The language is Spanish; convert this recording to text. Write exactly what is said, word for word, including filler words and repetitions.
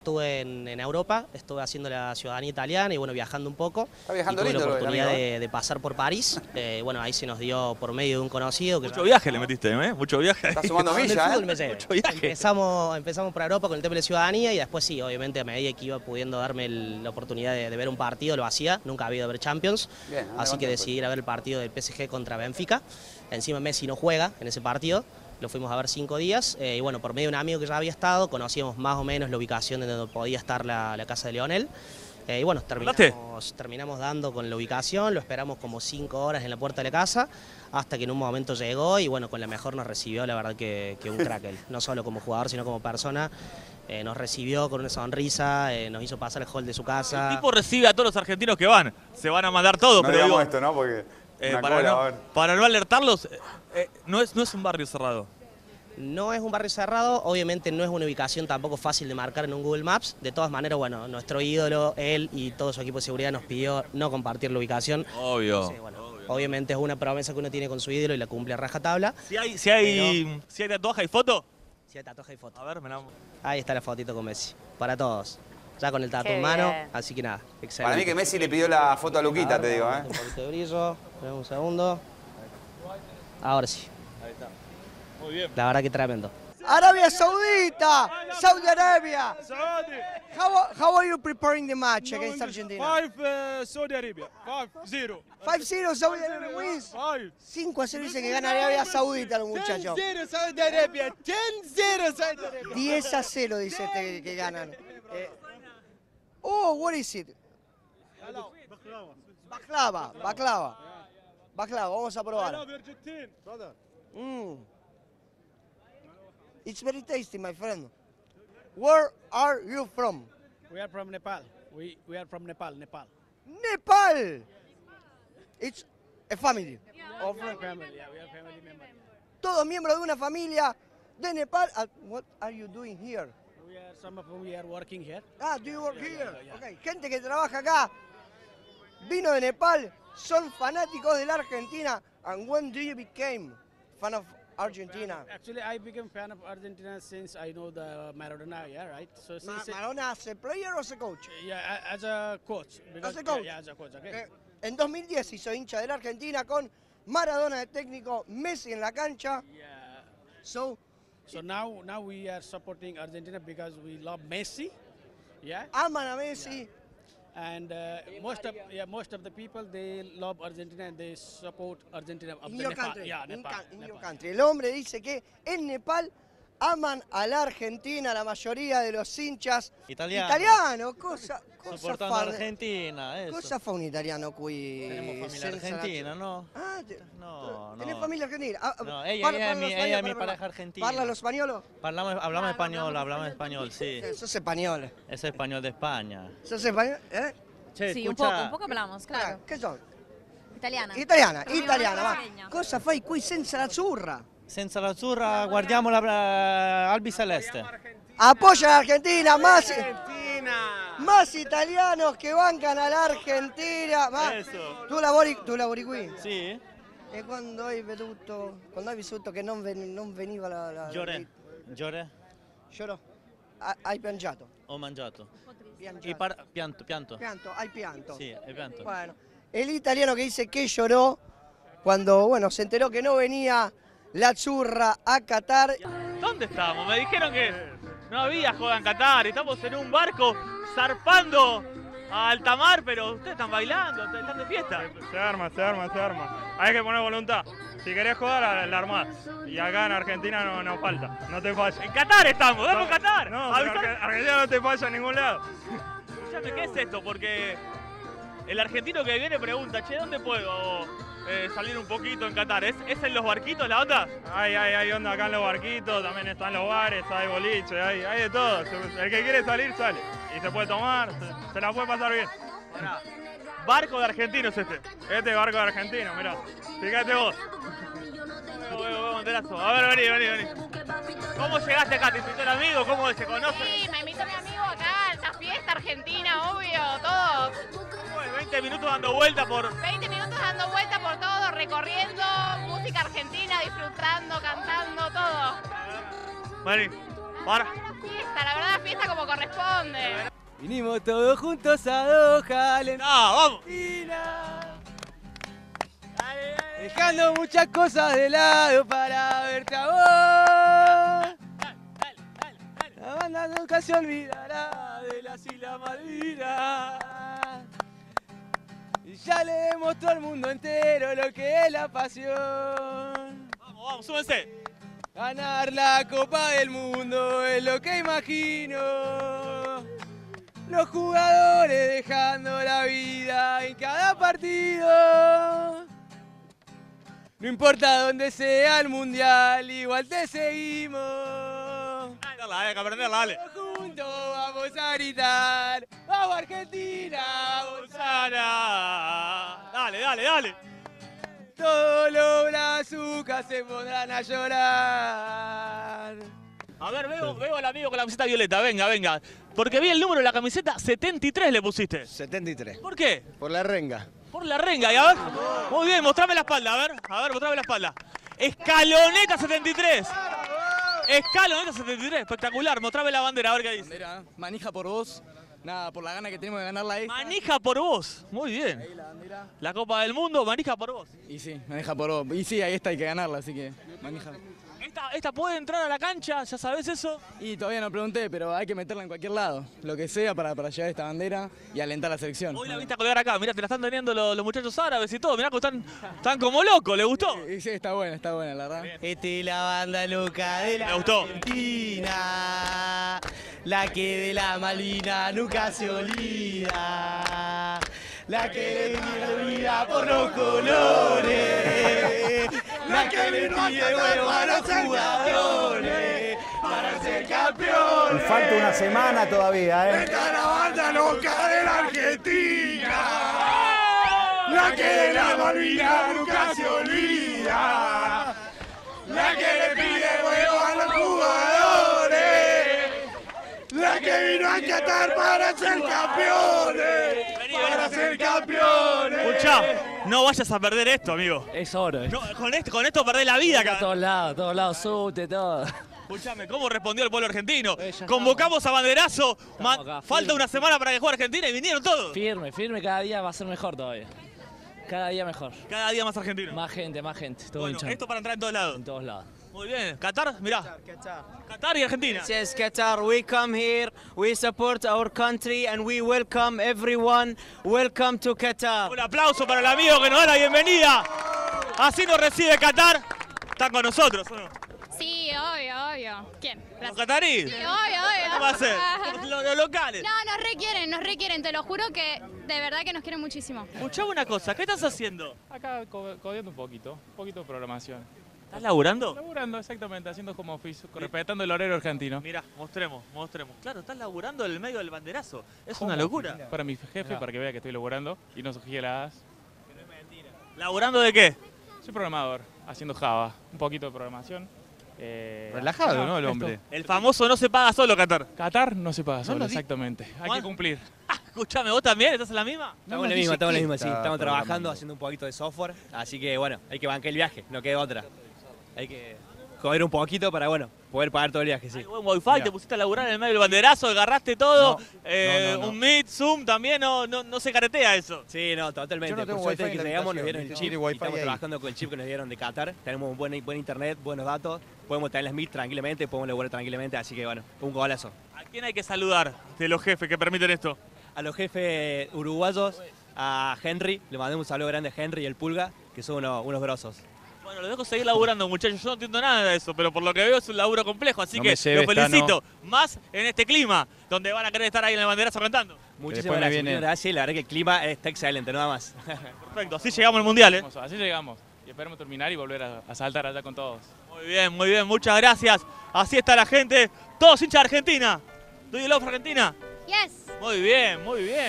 estuve en, en Europa, estuve haciendo la ciudadanía italiana y bueno, viajando un poco. Está viajando y tuve lindo, la oportunidad amigo, de, de pasar por París. Eh, bueno, ahí se nos dio por medio de un conocido. Que Mucho viaje le metiste, ¿eh? Mucho viaje. Está sumando millas, ¿eh? Me llevé. Mucho viaje. Empezamos, empezamos por Europa con el tema de la ciudadanía y después sí, obviamente a medida que iba pudiendo darme el, la oportunidad de, de ver un partido, lo hacía. Nunca había ido a ver Champions. Bien, así que decidí ir a ver el partido del P S G contra Benfica. Encima Messi no juega en ese partido. Lo fuimos a ver cinco días eh, y bueno, por medio de un amigo que ya había estado, conocíamos más o menos la ubicación de donde podía estar la, la casa de Lionel. Eh, y bueno, terminamos, terminamos dando con la ubicación, lo esperamos como cinco horas en la puerta de la casa, hasta que en un momento llegó y bueno, con la mejor nos recibió, la verdad que, que un crack él. No solo como jugador, sino como persona. Eh, nos recibió con una sonrisa, eh, nos hizo pasar el hall de su casa. El tipo recibe a todos los argentinos que van. Se van a mandar todos, No pero digamos digo, esto, ¿no? Porque eh, una para, cola, no, a ver. para no alertarlos, eh, eh, no, es, no es un barrio cerrado. No es un barrio cerrado, obviamente no es una ubicación tampoco fácil de marcar en un Google Maps. De todas maneras, bueno, nuestro ídolo, él y todo su equipo de seguridad nos pidió no compartir la ubicación. Obvio. Sí, bueno, obvio. Obviamente es una promesa que uno tiene con su ídolo y la cumple a rajatabla. Si hay, si hay, Pero, si hay tatuaje y foto. si hay tatuaje y foto. A ver, me la... Ahí está la fotito con Messi, para todos. Ya con el tatu Qué en mano, bien. así que nada, excelente. Para mí que Messi le pidió la foto a Luquita, Ahora, te digo, ¿eh? Un poquito de brillo, esperemos un segundo. Ahora sí. Ahí está. Muy bien. La verdad que tremendo. Arabia Saudita, Saudi Arabia. How, how are you preparing the match against Argentina? Five uh, Saudi Arabia. Five zero. five cero Saudi Arabia wins. Five. cinco a cero dice que gana Arabia Saudita los muchachos. ten zero Saudi Arabia. ten zero Saudi Arabia. diez a cero dice este que, que ganan. Eh, oh, what is it? Baklava, baklava. Baklava, vamos a I probar. love Argentina, brother. Mm. It's very tasty, my friend. Where are you from? We are from Nepal. We we are from Nepal. Nepal. Nepal. It's a family. Of Family. Yeah, we are family members. todos miembros de una familia de Nepal. Uh, what are you doing here? We are some of whom we are working here. Ah, do you work Yeah, here? yeah, yeah. Okay. Gente que trabaja acá, vino de Nepal, son fanáticos de la Argentina. And when do you became fan of Argentina? Actually, I became fan of Argentina since I know the Maradona. Yeah, right. So Ma- since Maradona as a player or as a coach? yeah, a- as a coach. Because, As a coach. Yeah, yeah, as a coach. Okay. Eh, en dos mil diez hizo hincha de la Argentina con Maradona de técnico, Messi en la cancha. Yeah. So, So now, now we are supporting Argentina because we love Messi. Yeah. aman a Messi. And uh, most of yeah, most of the people they love Argentina and they support Argentina of In the your Nepal. country. Yeah, in Nepal. ca- in your Nepal. country. El hombre dice que en Nepal aman a la Argentina, la mayoría de los hinchas. Italiano. Italiano, cosa, cosa Supportando fa, Argentina, eso. cosa fa un italiano qui? Tenemos familia senza argentina, nazio- ¿no? Ah, te- No, ¿tenés no. familia argentina? Ah, No, ella- parla- ella es parla mi- español, ella es mi parla- pareja argentina. ¿Parla lo español? Hablamos, hablamos español, hablamos español, sí. Sos español. Es español de España. ¿Sos español? ¿Eh? Che, Sí, un escucha, poco, un poco hablamos, claro. ¿Qué son? Italiana. Italiana, Parliamo italiana, va. brasiliano. Cosa fai qui senza l'azzurra? Senza l'azzurra guardiamo la la Albi Celeste. Apoya a la Argentina, más, más italianos que bancan a la Argentina. Ma, Eso. tu lavori, tu lavori qui? Sì? E quando hai veduto, quando hai vissuto che non, ven- non veniva la... la Lloré. Lloré. Llorò. Ha- Hai piangiato. Ho mangiato. Piangiato. Y par- pianto, pianto. Pianto, hai pianto. Sì, è pianto. Bueno, el italiano que dice que lloró cuando, bueno, se enteró que no venía la churra a Qatar. ¿Dónde estamos? Me dijeron que no había joda en Qatar. Estamos en un barco zarpando a alta mar, pero ustedes están bailando, ustedes están de fiesta. Se arma, se arma, se arma. Hay que poner voluntad. Si querés jugar, la, la armás. Y acá en Argentina no, no falta, no te falla. En Qatar estamos, vamos a Qatar. No, pero Avisar- Arge- Argentina no te falla en ningún lado. Escuchame, ¿qué es esto? Porque el argentino que viene pregunta, che, ¿dónde puedo eh, salir un poquito en Qatar? ¿Es, ¿Es en los barquitos la onda? Hay, hay, hay onda acá en los barquitos, también están los bares, hay boliche, hay, hay de todo. El que quiere salir, sale. Y se puede tomar, se, se la puede pasar bien. Pará. Barco de argentinos este. Este barco de argentino, mirá. Fíjate vos. Veo, veo, veo, banderazo. A ver, vení, vení, vení. ¿Cómo llegaste acá? ¿Te invitó el amigo? ¿Cómo se conoce? Sí, me invitó mi amigo acá a esta fiesta argentina, obvio, todos. Bueno, veinte minutos dando vuelta por... veinte minutos dando vuelta por todo, recorriendo, música argentina, disfrutando, cantando, todo. Vení, para. Fiesta, la verdad, fiesta como corresponde. Vinimos todos juntos a Doha, ¡No, vamos! Dejando muchas cosas de lado para verte a vos. La banda nunca se olvidará de las Islas Malvinas. Y ya le demostró al mundo entero lo que es la pasión. Vamos, vamos, súbense. Ganar la Copa del Mundo es lo que imagino. Los jugadores dejando la vida en cada partido. No importa dónde sea el mundial, igual te seguimos. Dale, hay que aprenderla, dale. Juntos vamos a gritar. ¡Vamos Argentina! ¡Vamos Sana! Dale, dale, dale. Todos los brazucas se pondrán a llorar. A ver, veo, veo al amigo con la camiseta violeta. Venga, venga. Porque vi el número de la camiseta, setenta y tres le pusiste. setenta y tres. ¿Por qué? Por la renga. Por la renga. Y a ver. Muy bien, mostrame la espalda. A ver, a ver, mostrame la espalda. Escaloneta setenta y tres. Escaloneta setenta y tres. Espectacular. Mostrame la bandera, a ver qué dice. Bandera, manija por vos. Nada, por la gana que tenemos de ganarla esta. Manija por vos. Muy bien. Ahí la bandera. La Copa del Mundo, manija por vos. Y sí, manija por vos. Y sí, ahí está, hay que ganarla, así que manija. Esta, esta puede entrar a la cancha, ¿ya sabés eso? Y todavía no pregunté, pero hay que meterla en cualquier lado. Lo que sea para, para llevar esta bandera y alentar a la selección. Hoy la viste a colgar acá, mirá, te la están teniendo los, los muchachos árabes y todo. Mirá que están, están como locos, ¿le gustó? Sí, sí, está buena, está buena, la verdad. Esta es la banda loca de la Me gustó. Argentina, la que de la Malvina nunca se olvida, la que le tira vida por los colores, la que le pide huevo a los jugadores para ser campeón. Y falta una semana todavía, ¿eh? Esta es la banda loca de la Argentina, la que de la Malvina nunca se olvida, la que le pide huevo a los jugadores, la que vino a Qatar para ser campeones, para ser campeones. Escuchá, no vayas a perder esto, amigo. Es oro. No, con, esto, con esto perdés la vida acá. A todos lados, a todos lados, subte, todo. Escuchame, ¿cómo respondió el pueblo argentino? Convocamos a Banderazo, ma- acá, falta firme. una semana para que juegue Argentina y vinieron todos. Firme, firme, cada día va a ser mejor todavía. Cada día mejor. Cada día más argentino. Más gente, más gente. Todo Bueno, hinchado. esto para entrar en todos lados. En todos lados. Muy bien. Qatar, mirá. Qatar y Argentina. Yes, Qatar, we come here, we support our country and we welcome everyone. Welcome to Qatar. Un aplauso para el amigo que nos da la bienvenida. Así nos recibe Qatar. Están con nosotros, ¿o no? Sí, obvio, obvio. ¿Quién? ¿Los cataríes? Sí, obvio, obvio. ¿Qué va a hacer? Los, los locales. No, nos requieren, nos requieren, te lo juro que de verdad que nos quieren muchísimo. Escuchame una cosa, ¿qué estás haciendo? Acá co- codeando un poquito, un poquito de programación. ¿Estás laburando? Laburando, exactamente, haciendo como oficio, respetando el horario argentino. Mirá, mostremos, mostremos. Claro, estás laburando en el medio del banderazo. Es una locura. Para mi jefe, para que vea que estoy laburando y no sugiera. ¿Laburando de qué? Soy programador, haciendo Java, un poquito de programación. Eh, Relajado, ¿no, el esto. hombre? El famoso no se paga solo, Qatar. Qatar no se paga solo, lo di- exactamente. Hay ¿Cuál? que cumplir. Escuchame, ¿vos también estás en la misma? Estamos en la misma, estamos en la misma, sí. Estamos trabajando, haciendo un poquito de software. Así que bueno, hay que bancar el viaje, no queda otra. Hay que comer un poquito para, bueno, poder pagar todo el viaje, sí. Buen wifi, te pusiste a laburar en el medio del banderazo, agarraste todo. No, eh, no, no, no. Un Meet, Zoom, también no, no, no se caretea eso. Sí, no, totalmente. Yo no tengo Por suerte wifi que en la llegamos nos habitación, dieron el ¿viste? chip. Tiene wifi y estamos ahí. trabajando con el chip que nos dieron de Qatar. Tenemos un buen, buen internet, buenos datos. Podemos tener las Meet tranquilamente, podemos laburar tranquilamente. Así que bueno, un golazo. ¿A quién hay que saludar de los jefes que permiten esto? A los jefes uruguayos, a Henry, le mandamos un saludo grande a Henry y el Pulga, que son unos, unos grosos. Bueno, los dejo seguir laburando, muchachos. Yo no entiendo nada de eso, pero por lo que veo es un laburo complejo. Así No que me lleves, los felicito. Tano. Más en este clima, donde van a querer estar ahí en el banderazo cantando. Muchísimas gracias, muchas gracias. La verdad que el clima está excelente, nada más. Perfecto, así llegamos al Mundial, ¿eh? Así llegamos. Y esperemos terminar y volver a, a saltar allá con todos. Muy bien, muy bien, muchas gracias. Así está la gente, todos hinchas de Argentina. ¿Do you love Argentina? Yes. Muy bien, muy bien.